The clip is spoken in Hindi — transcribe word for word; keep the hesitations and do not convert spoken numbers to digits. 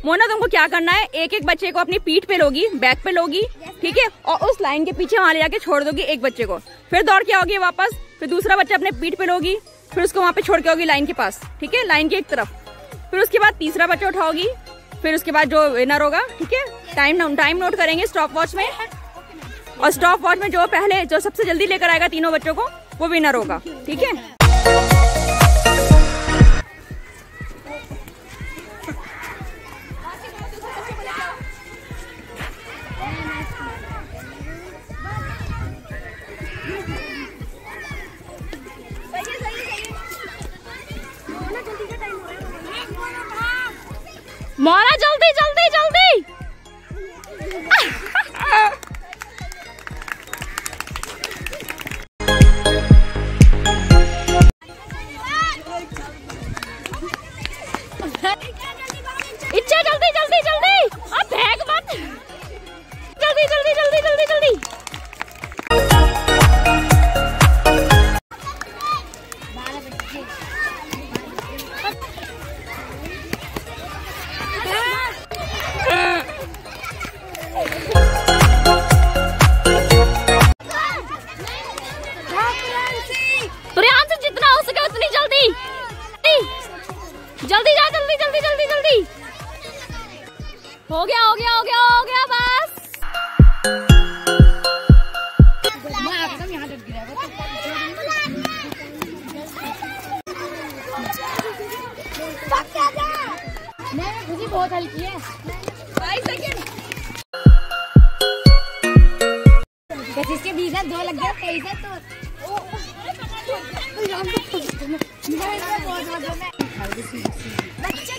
मोना तुमको क्या करना है, एक एक बच्चे को अपनी पीठ पे लोगी, बैक पे लोगी, ठीक है, और उस लाइन के पीछे वहां ले जाके छोड़ दोगी एक बच्चे को। फिर दौड़ के आओगी वापस, फिर दूसरा बच्चा अपने पीठ पे लोगी, फिर उसको वहां पे छोड़ के आओगी लाइन के पास, ठीक है, लाइन की एक तरफ। फिर उसके बाद तीसरा बच्चा उठाओगी, फिर उसके बाद जो विनर होगा, ठीक है, टाइम टाइम नोट करेंगे स्टॉप वॉच में, और स्टॉप वॉच में जो पहले जो सबसे जल्दी लेकर आएगा तीनों बच्चों को वो विनर होगा, ठीक है। मोना जल्दी जल्दी जल्दी। इच्छा जल्दी जल्दी जल्दी, अब भाग मत, जल्दी जल्दी जल्दी जल्दी जल्दी। जल्दी जा, जल्दी जल्दी जल्दी जल्दी। हो गया हो गया हो गया हो गया बस। मुझे बहुत हल्की है। बाईस सेकंड। पच्चीस के बीस है, दो लग गया, तेईस है तो बच्चे